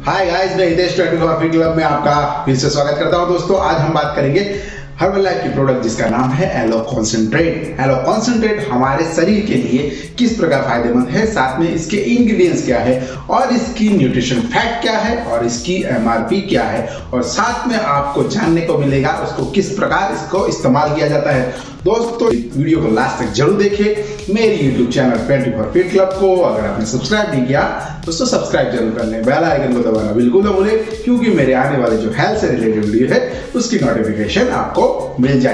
Hi guys, मैं Hitesh club में आपका फिर से स्वागत करता हूं। दोस्तों, आज हम बात करेंगे हर्बलाइफ की प्रोडक्ट जिसका नाम है एलो कॉन्सेंट्रेट। एलो कॉन्सेंट्रेट हमारे शरीर के लिए किस प्रकार फायदेमंद है, साथ में इसके इंग्रेडिएंट्स क्या है और इसकी न्यूट्रिशन फैक्ट क्या है और इसकी एमआरपी क्या है, और साथ में आपको जानने को मिलेगा उसको किस प्रकार इसको इस्तेमाल किया जाता है। दोस्तों, वीडियो को लास्ट तक जरूर देखें। मेरी यूट्यूब चैनल 24 फीट क्लब को अगर आपने सब्सक्राइब नहीं किया दोस्तों सब्सक्राइब जरूर कर लें, बेल आइकन को दबाना बिल्कुल ना भूलें, क्योंकि मेरे आने वाले जो हेल्थ से रिलेटेड वीडियो है उसकी नोटिफिकेशन आपको मिल जाए।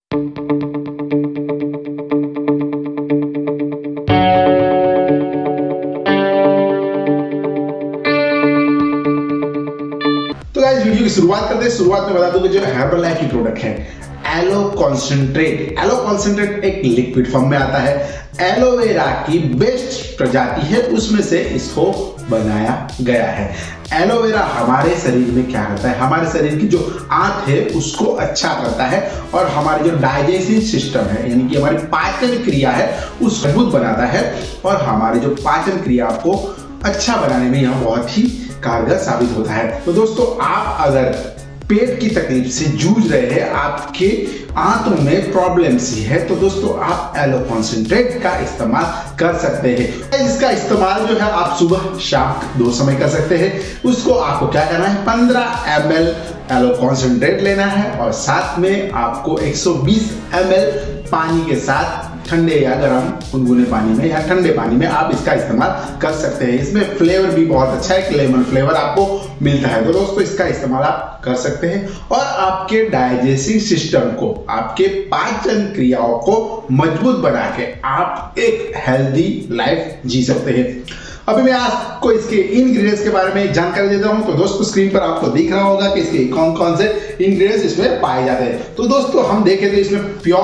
तो गाइस, वीडियो की शुरुआत करते हैं। शुरुआत में बता दूं कि जो हर्बलाइफ की प्रोडक्ट है एलो कॉन्सेंट्रेट। एलो कॉन्सेंट्रेट एक लिक्विड फॉर्म में आता है। एलोवेरा की बेस्ट प्रजाति है, उसमें से इसको बनाया गया है। एलोवेरा हमारे शरीर में क्या करता है, हमारे शरीर की जो आंत है उसको अच्छा करता है और हमारे जो डाइजेस्टिव सिस्टम है यानी कि हमारी पाचन क्रिया है उस मजबूत बनाता है, और हमारी जो पाचन क्रिया को अच्छा बनाने में यह बहुत ही कारगर साबित होता है। तो दोस्तों, आप अगर पेट की तकलीफ से जूझ रहे हैं, आपके आंतों में प्रॉब्लम सी है, तो दोस्तों आप एलो कॉन्सेंट्रेट का इस्तेमाल कर सकते हैं। इसका इस्तेमाल जो है आप सुबह शाम दो समय कर सकते हैं। उसको आपको क्या करना है, 15 ml एलो कॉन्सेंट्रेट लेना है और साथ में आपको 120 ml पानी के साथ ठंडे या गर्म गुनगुने पानी में या ठंडे पानी में आप इसका इस्तेमाल कर सकते हैं। इसमें फ्लेवर भी बहुत अच्छा है, लेमन फ्लेवर आपको मिलता है। तो दोस्तों, इसका इस्तेमाल आप कर सकते हैं और आपके डाइजेस्टिव सिस्टम को, आपके पाचन क्रियाओं को मजबूत बना के आप एक हेल्दी लाइफ जी सकते हैं। अभी मैं आपको इसके इंग्रेडिएंट्स के बारे में जानकारी देता हूं। तो दोस्तों, स्क्रीन पर आपको दिख रहा होगा कि इसके कौन कौन से इंग्रेडिएंट्स इसमें पाए जाते हैं। तो दोस्तों, हम देखें तो इसमें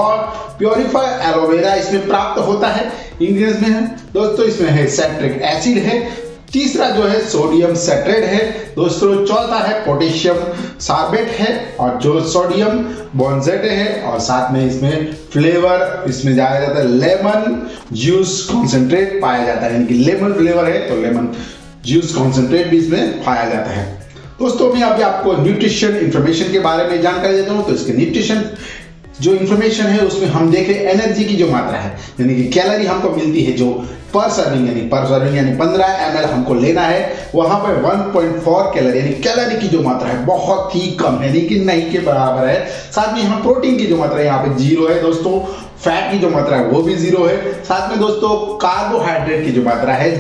प्योरीफाई एलोवेरा इसमें प्राप्त होता है, इंग्रेडिएंट्स में है। दोस्तों, इसमें है साइट्रिक एसिड है, तीसरा जो है सोडियम साइट्रेट है, दोस्तों चौथा है पोटेशियम सार्बेट है, और जो सोडियम बोनजेट है, और साथ में इसमें फ्लेवर इसमें जाया जाता है लेमन जूस कॉन्सेंट्रेट पाया जाता है, यानी कि लेमन फ्लेवर है तो लेमन जूस कॉन्सेंट्रेट भी इसमें पाया जाता है। दोस्तों, मैं अभी आपको न्यूट्रिशन इंफॉर्मेशन के बारे में जानकारी देता हूँ। तो इसके न्यूट्रिशन जो इंफॉर्मेशन है उसमें हम देखें एनर्जी की जो मात्रा है यानी कि कैलोरी हमको मिलती है जो पर सर्विंग यानी 15 ml हमको लेना है, वहां पर 1.4 कैलोरी यानी कैलोरी की जो मात्रा है बहुत ही कम है, यानी कि नहीं के बराबर है। साथ में यहाँ प्रोटीन की जो मात्रा है यहाँ पे 0 है दोस्तों, फैट की जो मात्रा है वो भी 0 है। साथ में दोस्तों कार्बोहाइड्रेट की जो मात्रा है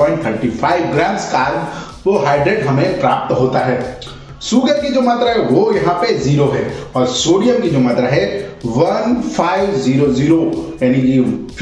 0.35 ग्राम्स कार्बोहाइड्रेट हमें प्राप्त होता है। शुगर की जो मात्रा है वो यहाँ पे 0 है, और सोडियम की जो मात्रा है 1500 यानी कि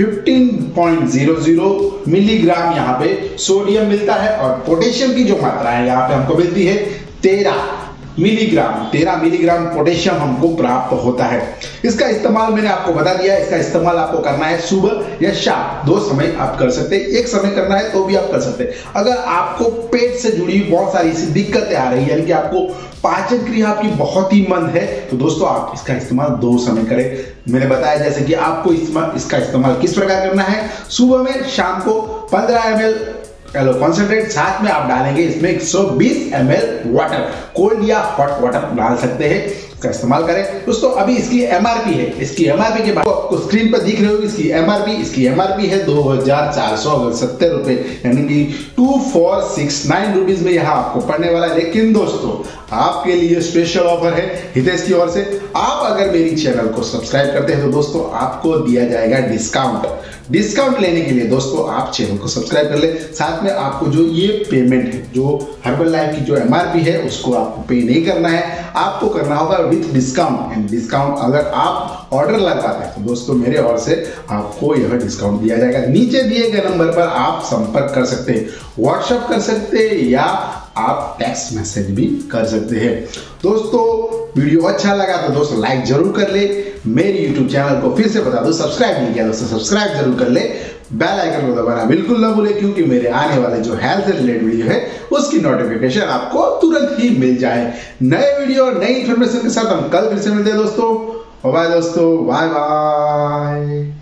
15.00 मिलीग्राम यहाँ पे सोडियम मिलता है, और पोटेशियम की जो मात्रा है यहाँ पे हमको मिलती है 13 मिलीग्राम पोटेशियम हमको प्राप्त होता है। इसका इस्तेमाल मैंने आपको बता दिया, इसका इस्तेमाल आपको करना है सुबह या शाम, दो समय आप कर सकते हैं। एक समय करना है तो भी आप कर सकते हैं। अगर आपको पेट से जुड़ी हुई बहुत सारी ऐसी दिक्कतें आ रही है, यानी कि आपको पाचन क्रिया आपकी बहुत ही मंद है, तो दोस्तों आप इसका इस्तेमाल दो समय करें। मैंने बताया जैसे कि आपको इसका इस्तेमाल किस प्रकार करना है, सुबह में, शाम को 15 ml एलो कॉन्सेंट्रेट, साथ में आप डालेंगे इसमें 120 ml वाटर, कोल्ड या हॉट वाटर डाल सकते हैं, इसका इस्तेमाल करें। दोस्तों, अभी इसकी एमआरपी है, इसकी एमआरपी के बाद आपको स्क्रीन पर दिख रही होगी इसकी एमआरपी है 2470 रुपए, यानी कि 2469 रुपीज में यहाँ आपको पड़ने वाला है। लेकिन दोस्तों, आपके लिए स्पेशल ऑफर है हितेश की ओर से। आप अगर मेरी चैनल को सब्सक्राइब करते हैं तो दोस्तों आपको दिया जाएगा डिस्काउंट लेने के लिए दोस्तों आप चैनल को सब्सक्राइब कर ले। साथ में आपको जो ये पेमेंट है, जो हर्बलाइफ की जो एमआरपी है उसको आपको पे नहीं करना है, आपको करना होगा विथ डिस्काउंट। एंड डिस्काउंट अगर आप ऑर्डर लगवाते हैं तो दोस्तों मेरे ओर से आपको यह डिस्काउंट दिया जाएगा। नीचे दिए गए नंबर पर आप संपर्क कर सकते हैं, व्हाट्सएप कर सकते हैं या आप टेक्स्ट मैसेज भी कर सकते हैं। दोस्तों, वीडियो अच्छा लगा तो दोस्तों लाइक जरूर कर ले। मेरे यूट्यूब चैनल को फिर से बता दो, सब्सक्राइब नहीं किया दोस्तों सब्सक्राइब जरूर कर ले, बेल आइकन को दबाना बिल्कुल ना भूले, क्योंकि मेरे आने वाले जो हेल्थ से रिलेटेड वीडियो है उसकी नोटिफिकेशन आपको तुरंत ही मिल जाए। नए वीडियो और नई इंफॉर्मेशन के साथ हम कल फिर से मिलते हैं दोस्तों। बाय दोस्तों, बाय बाय।